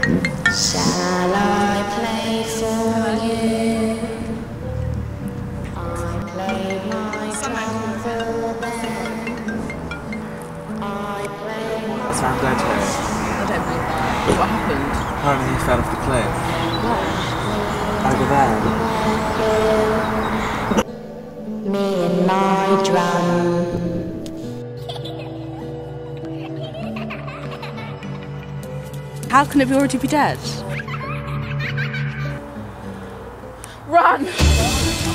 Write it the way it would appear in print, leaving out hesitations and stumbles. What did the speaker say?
Shall I play for you? I played my drum for them. I played my... That's I'm glad to hear it. I don't believe that. What happened? Apparently he fell off the cliff. Over there. Me and my drum. How can it already be dead? Run!